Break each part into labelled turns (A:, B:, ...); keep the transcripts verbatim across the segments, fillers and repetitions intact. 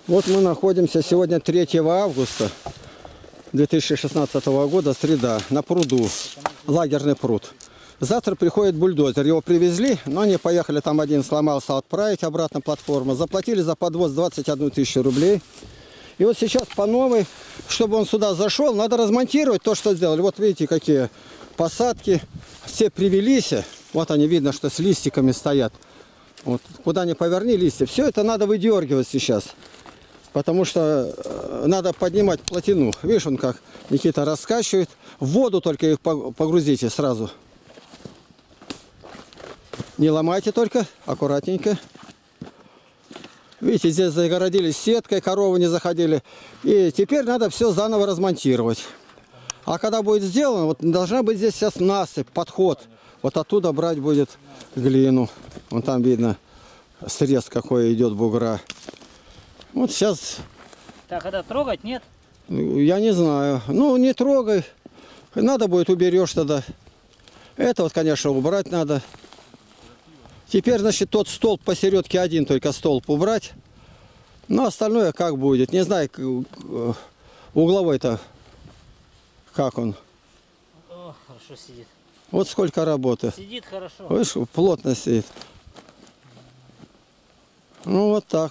A: Вот мы находимся сегодня третьего августа две тысячи шестнадцатого года, среда, на пруду, лагерный пруд. Завтра приходит бульдозер, его привезли, но они поехали, там один сломался, отправить обратно платформу. Заплатили за подвоз двадцать одну тысячу рублей. И вот сейчас по новой, чтобы он сюда зашел, надо размонтировать то, что сделали. Вот видите, какие посадки, все привелись. Вот они, видно, что с листиками стоят. Вот, куда ни поверни листья. Все это надо выдергивать сейчас. Потому что надо поднимать плотину. Видишь, он как Никита раскачивает. В воду только их погрузите сразу. Не ломайте только, аккуратненько. Видите, здесь загородились сеткой, коровы не заходили. И теперь надо все заново размонтировать. А когда будет сделано, вот должна быть здесь сейчас насыпь, подход. Вот оттуда брать будет глину. Вон там видно срез какой идет бугра. Вот сейчас...
B: Так, это трогать, нет?
A: Я не знаю. Ну, не трогай. Надо будет, уберешь тогда. Это вот, конечно, убрать надо. Теперь, значит, тот столб посередке один, только столб убрать. Ну, остальное как будет. Не знаю, угловой-то, как он.
B: О, хорошо сидит.
A: Вот сколько работы.
B: Сидит хорошо.
A: Видишь, плотно сидит. Ну, вот так.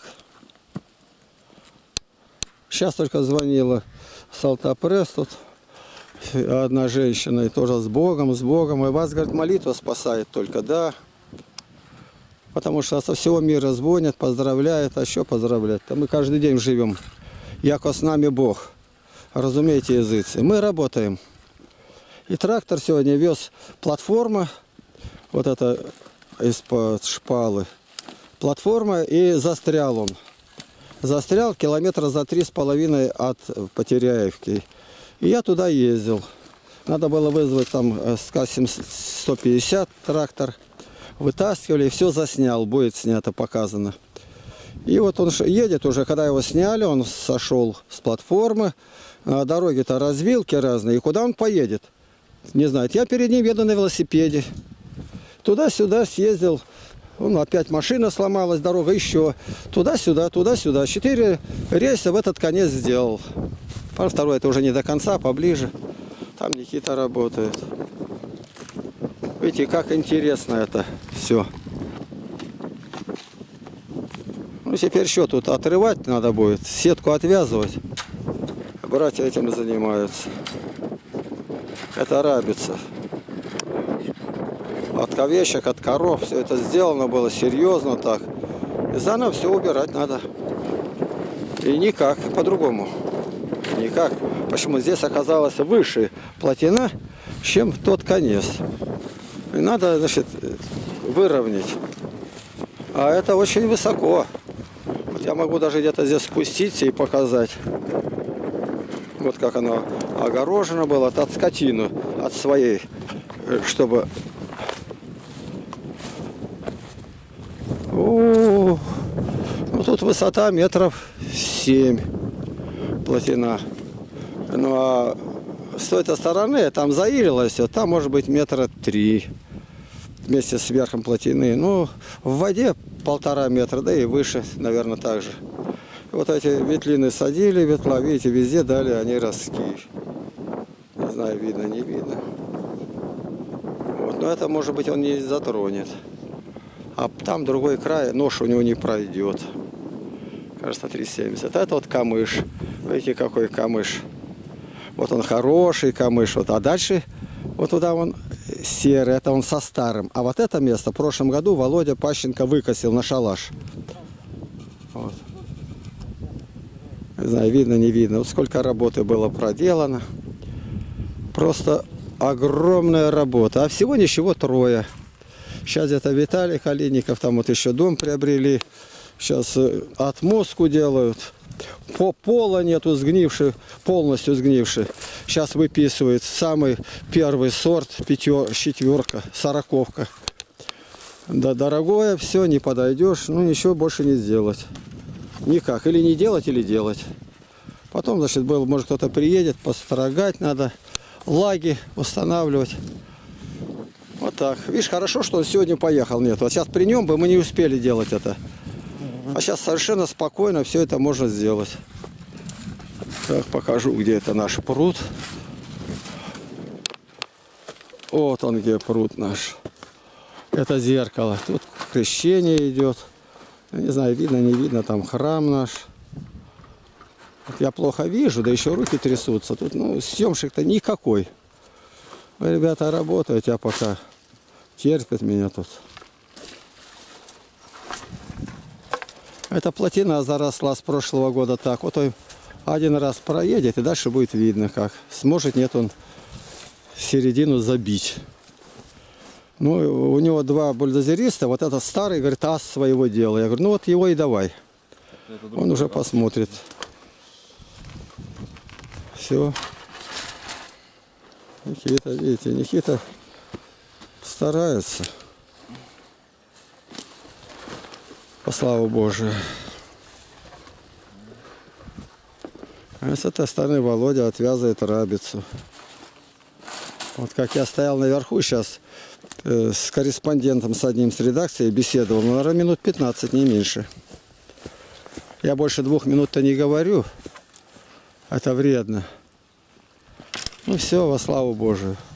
A: Сейчас только звонила Салтапресс тут. Одна женщина, и тоже с Богом, с Богом. И вас, говорит, молитва спасает только, да. Потому что со всего мира звонят, поздравляют, а что поздравлять-то? Мы каждый день живем, яко с нами Бог. Разумеете, языцы. Мы работаем. И трактор сегодня вез платформа, вот это из-под шпалы. Платформа, и застрял он. Застрял километра за три с половиной от Потеряевки. И я туда ездил. Надо было вызвать там СКА сто пятьдесят трактор. Вытаскивали, и все заснял, будет снято, показано. И вот он едет уже, когда его сняли, он сошел с платформы. Дороги-то развилки разные, и куда он поедет? Не знаю, я перед ним еду на велосипеде. Туда-сюда съездил, он опять машина сломалась, дорога еще. Туда-сюда, туда-сюда. Четыре рейса в этот конец сделал. Второй это уже не до конца, поближе. Там Никита работает. Видите, как интересно это все. Ну, теперь что тут? Отрывать надо будет, сетку отвязывать. Братья этим занимаются. Это рабица. От овечек, от коров. Все это сделано было серьезно так. И заново все убирать надо. И никак, по-другому. Никак. Почему здесь оказалась выше плотина, чем тот конец. И надо, значит, выровнять. А это очень высоко. Вот я могу даже где-то здесь спуститься и показать. Вот как оно огорожено было от скотины, от своей, чтобы... О, ну тут высота метров семь плотина. Ну а с той стороны там заилилось, там может быть метра три вместе с верхом плотины. Ну, в воде полтора метра, да и выше, наверное, так же. Вот эти ветлины садили, ветла, видите, везде дали они ростки. Не знаю, видно, не видно. Вот, но это, может быть, он не затронет. А там другой край, нож у него не пройдет. Кажется, три семьдесят. Это вот камыш. Видите, какой камыш. Вот он хороший камыш. Вот. А дальше вот туда он серый. Это он со старым. А вот это место в прошлом году Володя Пащенко выкосил на шалаш. Вот. Не знаю, видно, не видно. Вот сколько работы было проделано. Просто огромная работа. А всего ничего трое. Сейчас где-то Виталий Калиников, там вот еще дом приобрели. Сейчас отмостку делают. По пола нету сгнивший, полностью сгнивший. Сейчас выписывают самый первый сорт, пятер, четверка, сороковка. Да дорогое, все, не подойдешь, ну ничего больше не сделать. Никак. Или не делать, или делать. Потом, значит, был, может, кто-то приедет, построгать надо, лаги устанавливать. Вот так. Видишь, хорошо, что он сегодня поехал. Нет, вот сейчас при нем бы мы не успели делать это. А сейчас совершенно спокойно все это можно сделать. Так, покажу, где это наш пруд. Вот он, где пруд наш. Это зеркало. Тут крещение идет. Не знаю, видно, не видно, там храм наш. Вот я плохо вижу, да еще руки трясутся. Тут, ну, съемщик-то никакой. Вы, ребята, работают, я пока терпят меня тут. Эта плотина заросла с прошлого года так. Вот он один раз проедет, и дальше будет видно, как. Сможет, нет, он середину забить. Ну, у него два бульдозериста. Вот этот старый, говорит, ас своего дела. Я говорю, ну вот его и давай. Он уже посмотрит. Все. Никита, видите, Никита старается. По славу Божию. А с этой стороны Володя отвязывает рабицу. Вот как я стоял наверху сейчас э, с корреспондентом с одним с редакции беседовал, ну, наверное, минут пятнадцать, не меньше. Я больше двух минут-то не говорю. Это вредно. Ну все, во славу Божию.